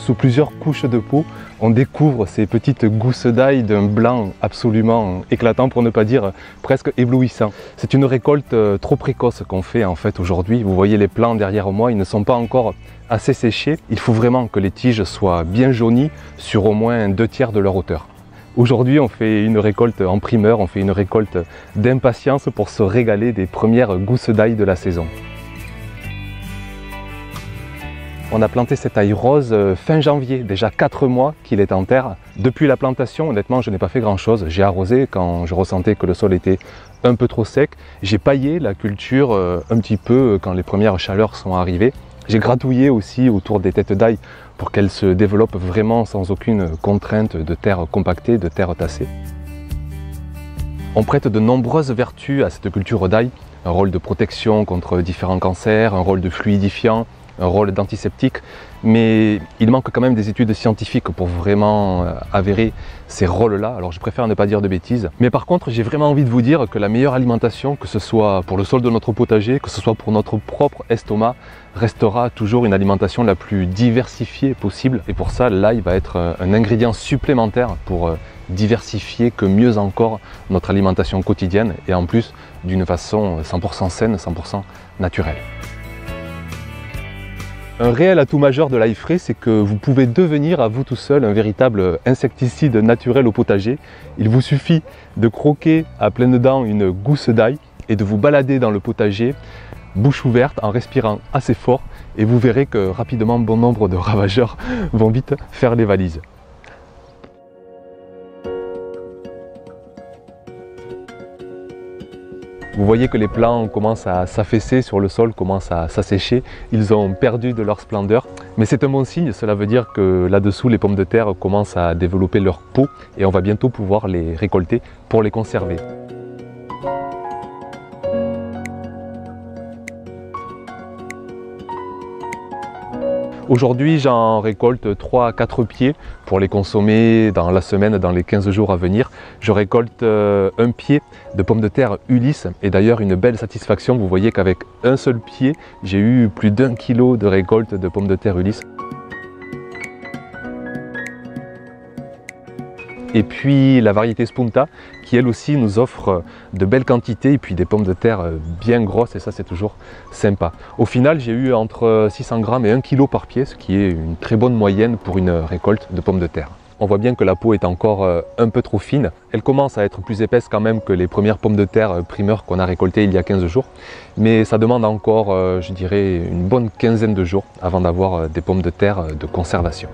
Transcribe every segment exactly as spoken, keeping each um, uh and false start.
sous plusieurs couches de peau, on découvre ces petites gousses d'ail d'un blanc absolument éclatant, pour ne pas dire presque éblouissant. C'est une récolte trop précoce qu'on fait en fait aujourd'hui. Vous voyez les plants derrière moi, ils ne sont pas encore assez séchés. Il faut vraiment que les tiges soient bien jaunies sur au moins deux tiers de leur hauteur. Aujourd'hui, on fait une récolte en primeur, on fait une récolte d'impatience pour se régaler des premières gousses d'ail de la saison. On a planté cet ail rose fin janvier, déjà quatre mois qu'il est en terre. Depuis la plantation, honnêtement, je n'ai pas fait grand chose. J'ai arrosé quand je ressentais que le sol était un peu trop sec. J'ai paillé la culture un petit peu quand les premières chaleurs sont arrivées. J'ai gratouillé aussi autour des têtes d'ail pour qu'elles se développent vraiment sans aucune contrainte de terre compactée, de terre tassée. On prête de nombreuses vertus à cette culture d'ail. Un rôle de protection contre différents cancers, un rôle de fluidifiant, un rôle d'antiseptique, mais il manque quand même des études scientifiques pour vraiment avérer ces rôles-là, alors je préfère ne pas dire de bêtises. Mais par contre, j'ai vraiment envie de vous dire que la meilleure alimentation, que ce soit pour le sol de notre potager, que ce soit pour notre propre estomac, restera toujours une alimentation la plus diversifiée possible. Et pour ça, l'ail va être un ingrédient supplémentaire pour diversifier que mieux encore notre alimentation quotidienne, et en plus d'une façon cent pour cent saine, cent pour cent naturelle. Un réel atout majeur de l'ail frais, c'est que vous pouvez devenir à vous tout seul un véritable insecticide naturel au potager. Il vous suffit de croquer à pleines dents une gousse d'ail et de vous balader dans le potager, bouche ouverte, en respirant assez fort, et vous verrez que rapidement bon nombre de ravageurs vont vite faire les valises. Vous voyez que les plants commencent à s'affaisser sur le sol, commencent à s'assécher. Ils ont perdu de leur splendeur. Mais c'est un bon signe, cela veut dire que là-dessous, les pommes de terre commencent à développer leur peau et on va bientôt pouvoir les récolter pour les conserver. Aujourd'hui, j'en récolte trois à quatre pieds pour les consommer dans la semaine, dans les quinze jours à venir. Je récolte un pied de pommes de terre Ulysse et d'ailleurs une belle satisfaction. Vous voyez qu'avec un seul pied, j'ai eu plus d'un kilo de récolte de pommes de terre Ulysse. Et puis la variété Spunta qui elle aussi nous offre de belles quantités et puis des pommes de terre bien grosses et ça c'est toujours sympa. Au final j'ai eu entre six cents grammes et un kilo par pied, ce qui est une très bonne moyenne pour une récolte de pommes de terre. On voit bien que la peau est encore un peu trop fine. Elle commence à être plus épaisse quand même que les premières pommes de terre primeurs qu'on a récoltées il y a quinze jours. Mais ça demande encore, je dirais, une bonne quinzaine de jours avant d'avoir des pommes de terre de conservation.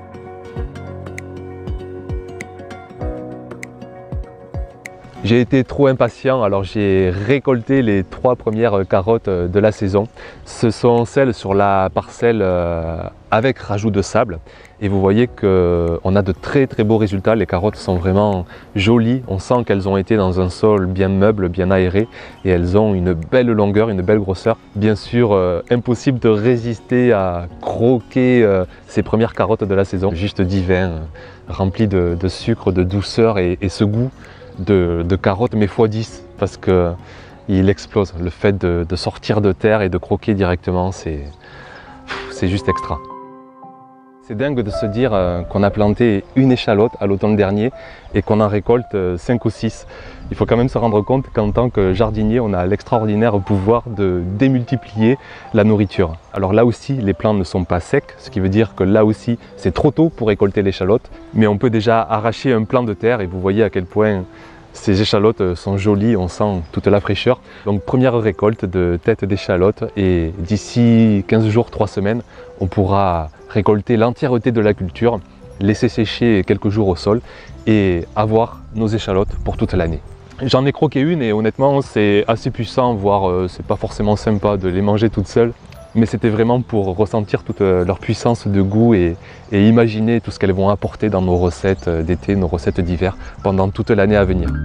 J'ai été trop impatient, alors j'ai récolté les trois premières carottes de la saison. Ce sont celles sur la parcelle avec rajout de sable. Et vous voyez qu'on a de très très beaux résultats. Les carottes sont vraiment jolies. On sent qu'elles ont été dans un sol bien meuble, bien aéré. Et elles ont une belle longueur, une belle grosseur. Bien sûr, euh, impossible de résister à croquer euh, ces premières carottes de la saison. Juste divin, euh, rempli de, de sucre, de douceur et, et ce goût de, de carottes mais fois dix parce qu'il explose. Le fait de, de sortir de terre et de croquer directement, c'est juste extra. C'est dingue de se dire qu'on a planté une échalote à l'automne dernier et qu'on en récolte cinq ou six. Il faut quand même se rendre compte qu'en tant que jardinier, on a l'extraordinaire pouvoir de démultiplier la nourriture. Alors là aussi, les plants ne sont pas secs, ce qui veut dire que là aussi, c'est trop tôt pour récolter l'échalote. Mais on peut déjà arracher un plant de terre et vous voyez à quel point ces échalotes sont jolies, on sent toute la fraîcheur. Donc première récolte de têtes d'échalote et d'ici quinze jours, trois semaines, on pourra récolter l'entièreté de la culture, laisser sécher quelques jours au sol et avoir nos échalotes pour toute l'année. J'en ai croqué une et honnêtement c'est assez puissant, voire euh, c'est pas forcément sympa de les manger toutes seules. Mais c'était vraiment pour ressentir toute leur puissance de goût et, et imaginer tout ce qu'elles vont apporter dans nos recettes d'été, nos recettes d'hiver pendant toute l'année à venir.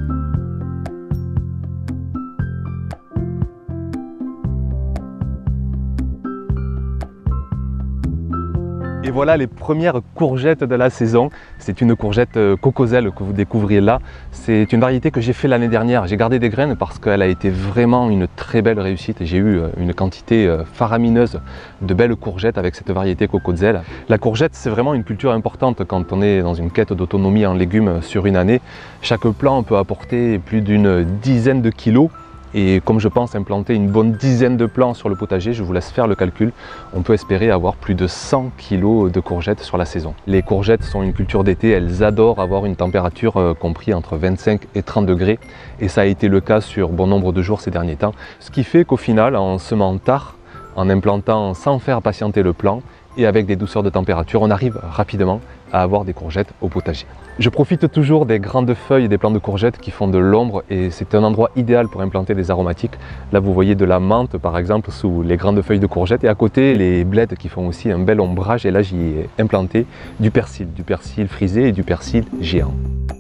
Et voilà les premières courgettes de la saison. C'est une courgette cocoselle que vous découvriez là. C'est une variété que j'ai fait l'année dernière. J'ai gardé des graines parce qu'elle a été vraiment une très belle réussite. J'ai eu une quantité faramineuse de belles courgettes avec cette variété cocoselle. La courgette, c'est vraiment une culture importante quand on est dans une quête d'autonomie en légumes sur une année. Chaque plant peut apporter plus d'une dizaine de kilos. Et comme je pense implanter une bonne dizaine de plants sur le potager, je vous laisse faire le calcul, on peut espérer avoir plus de cent kilos de courgettes sur la saison. Les courgettes sont une culture d'été, elles adorent avoir une température euh, comprise entre vingt-cinq et trente degrés. Et ça a été le cas sur bon nombre de jours ces derniers temps. Ce qui fait qu'au final, en semant tard, en implantant sans faire patienter le plant, et avec des douceurs de température, on arrive rapidement à avoir des courgettes au potager. Je profite toujours des grandes feuilles et des plants de courgettes qui font de l'ombre et c'est un endroit idéal pour implanter des aromatiques. Là vous voyez de la menthe par exemple sous les grandes feuilles de courgettes et à côté les bleds qui font aussi un bel ombrage et là j'y ai implanté du persil, du persil frisé et du persil géant.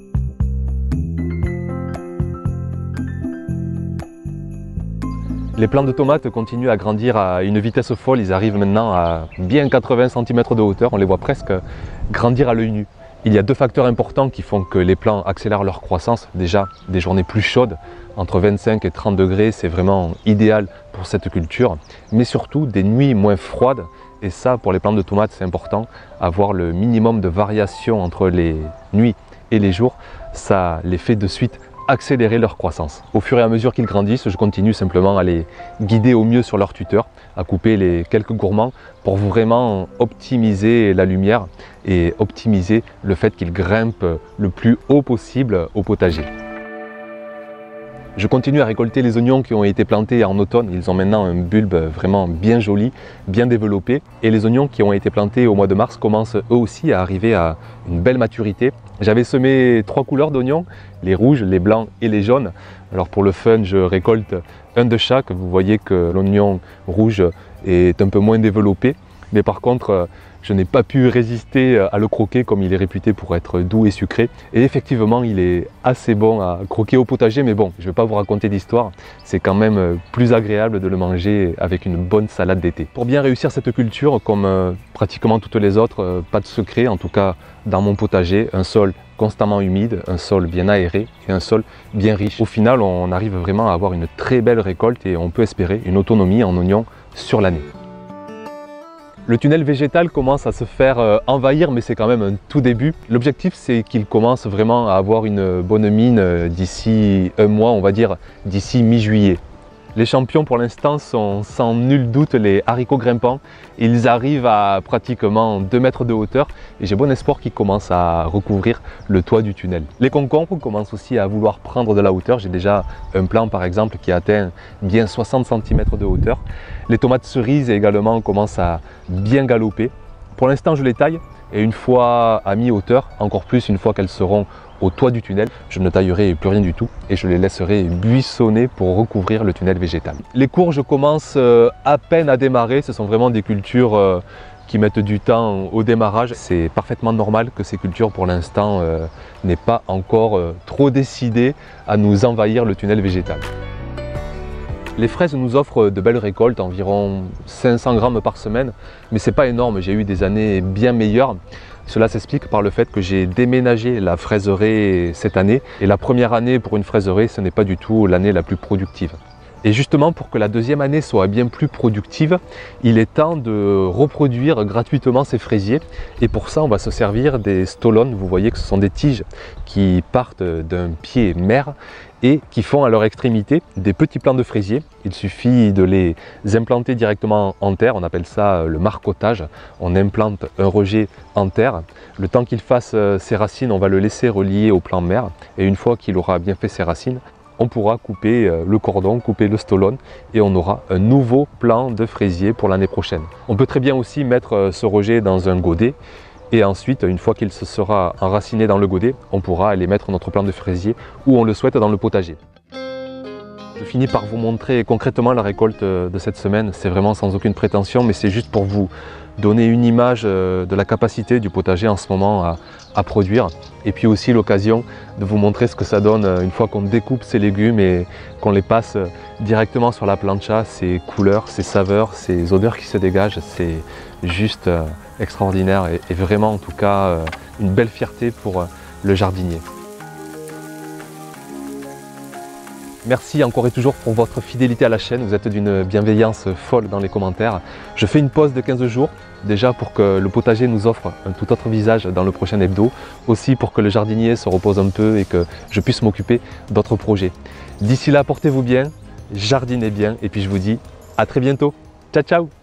Les plants de tomates continuent à grandir à une vitesse folle, ils arrivent maintenant à bien quatre-vingts centimètres de hauteur, on les voit presque grandir à l'œil nu. Il y a deux facteurs importants qui font que les plants accélèrent leur croissance. Déjà, des journées plus chaudes, entre vingt-cinq et trente degrés, c'est vraiment idéal pour cette culture. Mais surtout, des nuits moins froides. Et ça, pour les plants de tomates, c'est important. Avoir le minimum de variation entre les nuits et les jours, ça les fait de suite accélérer leur croissance. Au fur et à mesure qu'ils grandissent, je continue simplement à les guider au mieux sur leur tuteur, à couper les quelques gourmands pour vraiment optimiser la lumière et optimiser le fait qu'ils grimpent le plus haut possible au potager. Je continue à récolter les oignons qui ont été plantés en automne. Ils ont maintenant un bulbe vraiment bien joli, bien développé. Et les oignons qui ont été plantés au mois de mars commencent eux aussi à arriver à une belle maturité. J'avais semé trois couleurs d'oignons, les rouges, les blancs et les jaunes. Alors pour le fun, je récolte un de chaque. Vous voyez que l'oignon rouge est un peu moins développé. Mais par contre, je n'ai pas pu résister à le croquer comme il est réputé pour être doux et sucré. Et effectivement, il est assez bon à croquer au potager, mais bon, je ne vais pas vous raconter d'histoire. C'est quand même plus agréable de le manger avec une bonne salade d'été. Pour bien réussir cette culture, comme pratiquement toutes les autres, pas de secret, en tout cas dans mon potager, un sol constamment humide, un sol bien aéré et un sol bien riche. Au final, on arrive vraiment à avoir une très belle récolte et on peut espérer une autonomie en oignons sur l'année. Le tunnel végétal commence à se faire euh, envahir, mais c'est quand même un tout début. L'objectif, c'est qu'il commence vraiment à avoir une bonne mine euh, d'ici un mois, on va dire d'ici mi-juillet. Les champions pour l'instant sont sans nul doute les haricots grimpants. Ils arrivent à pratiquement deux mètres de hauteur et j'ai bon espoir qu'ils commencent à recouvrir le toit du tunnel. Les concombres commencent aussi à vouloir prendre de la hauteur. J'ai déjà un plant par exemple qui atteint bien soixante centimètres de hauteur. Les tomates cerises également commencent à bien galoper. Pour l'instant je les taille et une fois à mi-hauteur, encore plus une fois qu'elles seront au toit du tunnel, je ne taillerai plus rien du tout et je les laisserai buissonner pour recouvrir le tunnel végétal. Les courges commencent à peine à démarrer, ce sont vraiment des cultures qui mettent du temps au démarrage. C'est parfaitement normal que ces cultures pour l'instant n'aient pas encore trop décidé à nous envahir le tunnel végétal. Les fraises nous offrent de belles récoltes, environ cinq cents grammes par semaine, mais c'est pas énorme, j'ai eu des années bien meilleures. Cela s'explique par le fait que j'ai déménagé la fraiseraie cette année et la première année pour une fraiseraie, ce n'est pas du tout l'année la plus productive. Et justement, pour que la deuxième année soit bien plus productive, il est temps de reproduire gratuitement ces fraisiers. Et pour ça, on va se servir des stolones. Vous voyez que ce sont des tiges qui partent d'un pied mère et qui font à leur extrémité des petits plants de fraisier. Il suffit de les implanter directement en terre, on appelle ça le marcottage. On implante un rejet en terre. Le temps qu'il fasse ses racines, on va le laisser relier au plant mère. Et une fois qu'il aura bien fait ses racines, on pourra couper le cordon, couper le stolone et on aura un nouveau plant de fraisier pour l'année prochaine. On peut très bien aussi mettre ce rejet dans un godet et ensuite, une fois qu'il se sera enraciné dans le godet, on pourra aller mettre notre plant de fraisier où on le souhaite dans le potager. Je finis par vous montrer concrètement la récolte de cette semaine. C'est vraiment sans aucune prétention, mais c'est juste pour vous donner une image de la capacité du potager en ce moment à, à produire. Et puis aussi l'occasion de vous montrer ce que ça donne une fois qu'on découpe ces légumes et qu'on les passe directement sur la plancha. Ces couleurs, ces saveurs, ces odeurs qui se dégagent, c'est juste extraordinaire et, et vraiment en tout cas une belle fierté pour le jardinier. Merci encore et toujours pour votre fidélité à la chaîne, vous êtes d'une bienveillance folle dans les commentaires. Je fais une pause de quinze jours, déjà pour que le potager nous offre un tout autre visage dans le prochain hebdo, aussi pour que le jardinier se repose un peu et que je puisse m'occuper d'autres projets. D'ici là, portez-vous bien, jardinez bien et puis je vous dis à très bientôt. Ciao ciao!